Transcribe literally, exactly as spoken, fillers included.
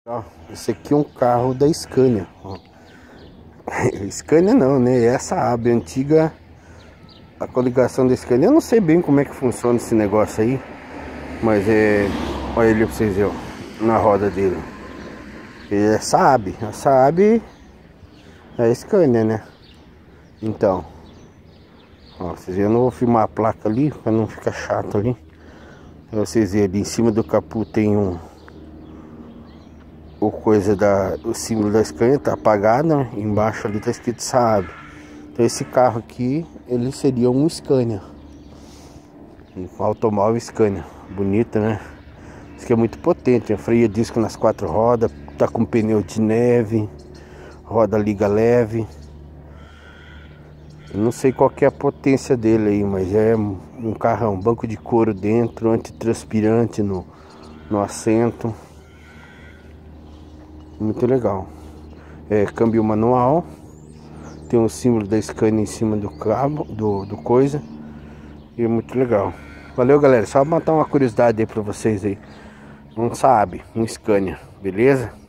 Ó, esse aqui é um carro da Scania. Ó. Scania não, né? Essa Saab antiga, a coligação da Scania. Eu não sei bem como é que funciona esse negócio aí, mas é... olha ele pra vocês verem, ó, na roda dele. É Saab, a Saab é a Scania, né? Então, ó, vocês verem, eu não vou filmar a placa ali pra não ficar chato ali. Pra vocês verem, ali em cima do capô tem um... o coisa da... o símbolo da Scania tá apagado, né? Embaixo ali tá escrito Saab. Então esse carro aqui, ele seria um Scania. Um automóvel Scania. Bonito, né? Isso aqui é muito potente, né? Freio a disco nas quatro rodas, tá com pneu de neve, roda liga leve. Eu não sei qual que é a potência dele aí, mas é um carrão, banco de couro dentro, antitranspirante no, no assento. Muito legal. É câmbio manual. Tem o símbolo da Scania em cima do cabo, do, do coisa. E é muito legal. Valeu, galera. Só matar uma curiosidade aí pra vocês aí. Um Saab, um Scania, beleza?